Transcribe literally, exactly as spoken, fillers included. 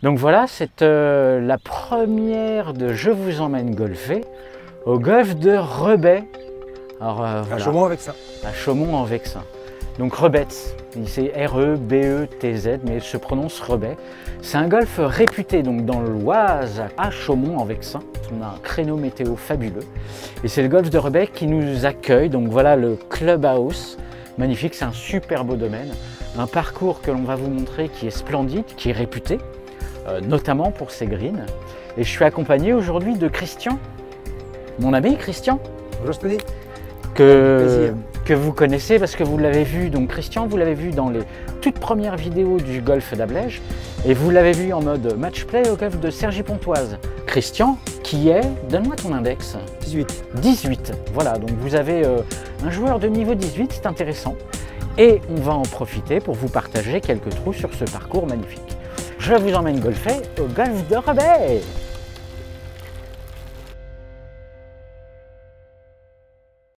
Donc voilà, c'est euh, la première de Je vous emmène golfer au golfe de Rebet. Alors, euh, voilà. À Chaumont-en-Vexin. À Chaumont-en-Vexin. Donc Rebet, c'est R E B E T Z, mais il se prononce Rebet. C'est un golfe réputé donc dans l'Oise, à Chaumont-en-Vexin. On a un créneau météo fabuleux. Et c'est le golfe de Rebet qui nous accueille. Donc voilà le clubhouse. Magnifique, c'est un super beau domaine. Un parcours que l'on va vous montrer qui est splendide, qui est réputé, euh, notamment pour ses greens. Et je suis accompagné aujourd'hui de Christian, mon ami Christian. Bonjour Stéphanie. Que, que vous connaissez parce que vous l'avez vu, donc Christian, vous l'avez vu dans les toutes premières vidéos du golfe d'Ablège et vous l'avez vu en mode match play au golfe de Cergy-Pontoise. Christian, qui est, donne-moi ton index. dix-huit. dix-huit, voilà, donc vous avez euh, un joueur de niveau dix-huit, c'est intéressant. Et on va en profiter pour vous partager quelques trous sur ce parcours magnifique. Je vous emmène golfer au golfe de Rebet.